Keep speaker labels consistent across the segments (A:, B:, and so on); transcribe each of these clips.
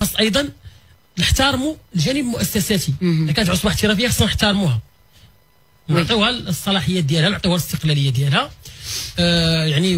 A: خاص ايضا نحترموا الجانب المؤسساتي. اذا كانت عصبه احترافيه خصنا نحترموها، نعطيوها الصلاحيات ديالها، نعطيوها الاستقلاليه ديالها. يعني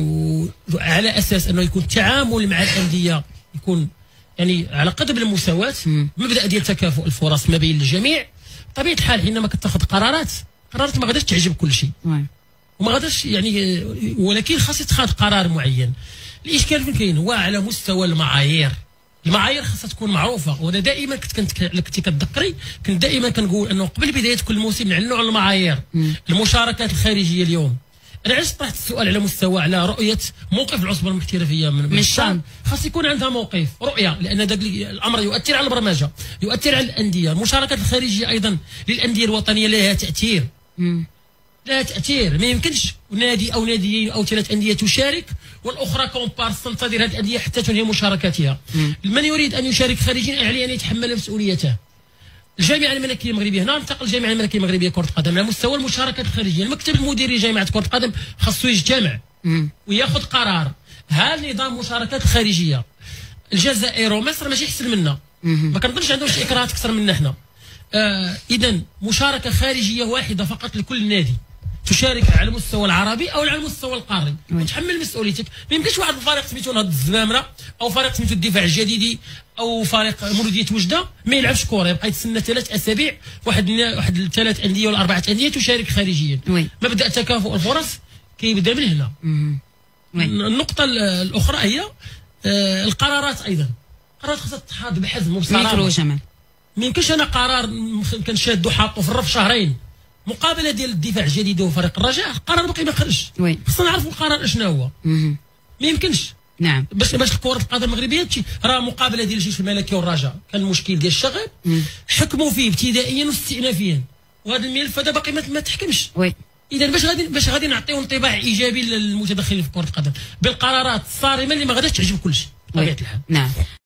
A: على اساس انه يكون التعامل مع الانديه يكون يعني على قدر المساواه، مبدا ديال تكافؤ الفرص ما بين الجميع. بطبيعه الحال حينما كتاخذ قرارات ما غاديش تعجب كل شيء، وما غاديش يعني، ولكن خاص يتخذ قرار معين. الاشكال فين كاين؟ هو على مستوى المعايير. المعايير خاصها تكون معروفه، وانا دائما كنتي كتذكري كنت دائما كنقول انه قبل بدايه كل موسم نعلنوا على المعايير. المشاركات الخارجيه اليوم، انا علاش طرحت السؤال على مستوى على رؤيه موقف العصبه المحترفيه من الشان، خاص يكون عندها موقف رؤيه، لان ذاك الامر يؤثر على البرمجه، يؤثر على الانديه. المشاركات الخارجيه ايضا للانديه الوطنيه لها تاثير. لها تاثير، ما يمكنش نادي او ناديين او 3 انديه تشارك والاخرى كومبارس تنتظر هذه الانديه حتى تنهي مشاركاتها. من يريد ان يشارك خارجيا عليه ان يتحمل مسؤوليته. الجامعه الملكيه المغربيه، هنا ننتقل الجامعه الملكيه المغربيه كره القدم على مستوى المشاركات الخارجيه. المكتب المديري لجامعه كره القدم خاصو يجتمع وياخذ قرار. هل نظام مشاركات الخارجيه الجزائر ومصر ماشي احسن منا؟ ما كنظنش عندهم شي اكراهات اكثر منا حنا. اذا مشاركه خارجيه واحده فقط لكل نادي تشارك على المستوى العربي او على المستوى القاري، وتحمل مسؤوليتك. ما يمكنش واحد الفريق سميتو نهض الزمامره او فريق سميتو الدفاع الجديدي او فريق مولوديه وجده ما يلعبش كره، يبقى يتسنى 3 اسابيع واحد 3 انديه ولا 4 انديه تشارك خارجيا. مبدا تكافؤ الفرص كيبدا من هنا. النقطه الاخرى هي القرارات. ايضا القرارات خاصها تتحاض بحزم وبصراحه. ما يمكنش انا قرار كنشادو حاطو في الرف شهرين مقابله ديال الدفاع الجديد وفريق الرجاء، القرار باقي ما خرجش. خصنا نعرفوا القرار اشنا هو. ما يمكنش.
B: نعم.
A: باش كره القدم المغربيه راه مقابله ديال الجيش الملكي والرجاء كان المشكل ديال الشغب، حكموا فيه ابتدائيا واستئنافيا، وهذا الملف هذا باقي ما تحكمش. اذا باش غادي نعطيو انطباع ايجابي للمتدخلين في كره القدم بالقرارات الصارمه اللي ما غاديش تعجب كل شيء بطبيعه الحال.
B: نعم.